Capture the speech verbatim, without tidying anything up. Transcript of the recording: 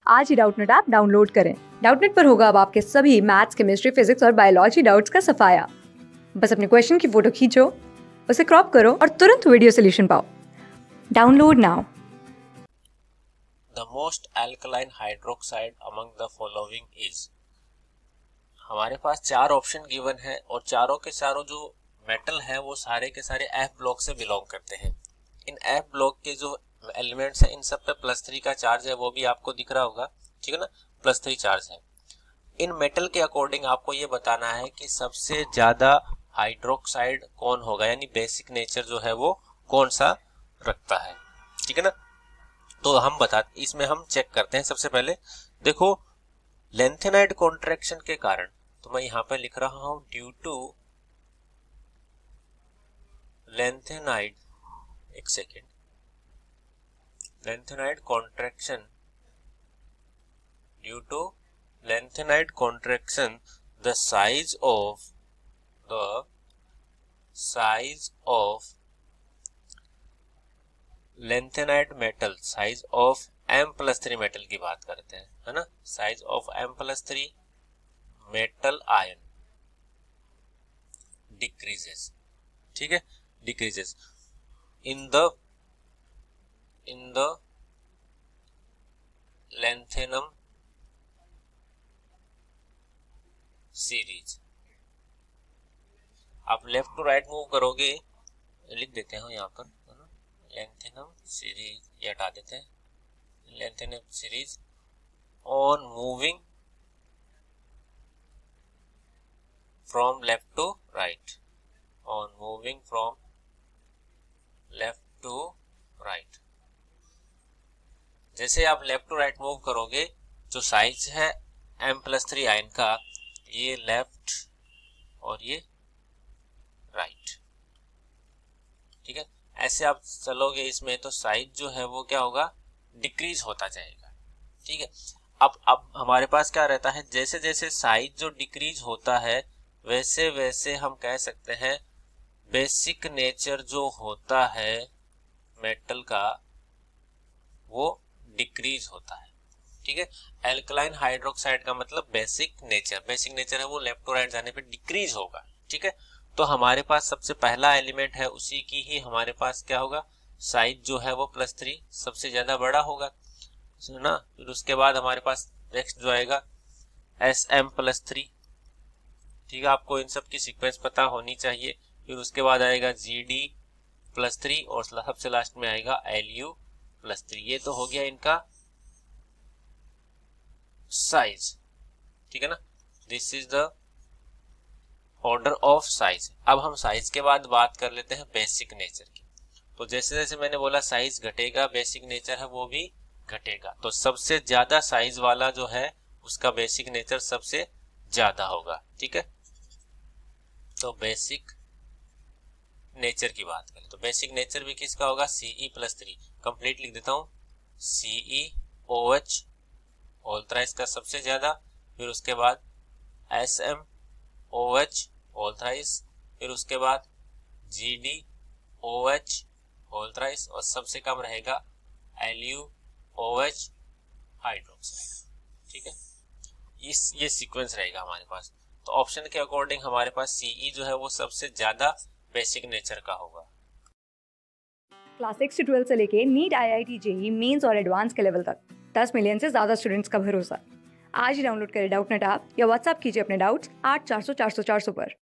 आज ही Doubtnut app download करें। डाउटनेट पर होगा अब आपके सभी मैथ्स, केमिस्ट्री, फिजिक्स और बायोलॉजी डाउट्स का सफाया। बस अपने क्वेश्चन की फोटो खींचो, उसे क्रॉप करो और तुरंत वीडियो सोल्यूशन पाओ। Download now. The most alkaline hydroxide among the following is। हमारे पास चार ऑप्शन गिवन है और चारों के चारों जो मेटल है वो सारे के सारे एफ ब्लॉक से बिलोंग करते हैं। इन एफ ब्लॉक के जो एलिमेंट्स हैं इन सब पे प्लस थ्री का चार्ज है, वो भी आपको दिख रहा होगा, ठीक है ना, प्लस थ्री चार्ज है। इन मेटल के अकॉर्डिंग आपको ये बताना है कि सबसे ज्यादा हाइड्रोक्साइड कौन होगा, यानी बेसिक नेचर जो है वो कौन सा रखता है, ठीक है ना। तो हम बता इसमें हम चेक करते हैं। सबसे पहले देखो, लेंथेनाइड कॉन्ट्रैक्शन के कारण, तो मैं यहां पे लिख रहा हूं ड्यू टू लेंथेनाइड, एक second, lanthanide contraction, due to lanthanide contraction the size of the size of lanthanide metal, size of M plus three metal की बात करते हैं, है ना, size of M plus three metal ion decreases, ठीक है, decreases in the in the lanthanum series. आप left to right move करोगे, लिख देते हैं यहाँ पर, है ना, लेंथेनम सीरीज, ये हटा देते हैं, lanthanum series on moving from left to right, on moving from left to right. जैसे आप लेफ्ट टू राइट मूव करोगे, जो साइज है एम प्लस थ्री आयन का, ये लेफ्ट और ये राइट, ठीक है। ऐसे आप चलोगे इसमें तो साइज जो है वो क्या होगा, डिक्रीज होता जाएगा, ठीक है। अब अब हमारे पास क्या रहता है, जैसे जैसे साइज जो डिक्रीज होता है वैसे वैसे हम कह सकते हैं बेसिक नेचर जो होता है मेटल का वो डिक्रीज होता है, ठीक है। एल्कलाइन हाइड्रोक्साइड का मतलब बेसिक नेचर, बेसिक नेचर है वो लेफ्ट टू राइट जाने पे डिक्रीज होगा, ठीक है। तो हमारे पास सबसे पहला एलिमेंट है, उसी की ही हमारे पास क्या होगा, साइज जो है वो प्लस थ्री सबसे ज्यादा बड़ा होगा, ना। फिर उसके बाद हमारे पास नेक्स्ट जो आएगा एस एम प्लस थ्री, ठीक है, आपको इन सब की सीक्वेंस पता होनी चाहिए। फिर उसके बाद आएगा जी डी प्लस थ्री और सबसे लास्ट में आएगा एल यू प्लस थ्री। ये तो हो गया इनका साइज, ठीक है ना, this is the order of size. अब हम साइज के बाद बात कर लेते हैं बेसिक नेचर की। तो जैसे जैसे मैंने बोला साइज घटेगा, बेसिक नेचर है वो भी घटेगा। तो सबसे ज्यादा साइज वाला जो है उसका बेसिक नेचर सबसे ज्यादा होगा, ठीक है। तो बेसिक नेचर की बात करें तो बेसिक नेचर भी किसका होगा, सीई प्लस थ्री, कंप्लीट लिख देता हूं, CE O H whole thrice का सबसे ज्यादा, फिर उसके बाद S M O H whole thrice, फिर उसके बाद G D O H whole thrice और सबसे कम रहेगा L U O H hydroxide, ठीक है। इस ये सीक्वेंस रहेगा हमारे पास। तो ऑप्शन के अकॉर्डिंग हमारे पास सीई जो है वो सबसे ज्यादा बेसिक नेचर का होगा। क्लास सिक्स से ट्वेल्थ से लेके NEET, I I T, JEE Mains और एडवांस के लेवल तक दस मिलियन से ज्यादा स्टूडेंट्स का भरोसा। आज ही डाउनलोड करें डाउटनेट ऐप या व्हाट्सएप कीजिए अपने डाउट्स आठ चार सौ चार सौ चार सौ पर।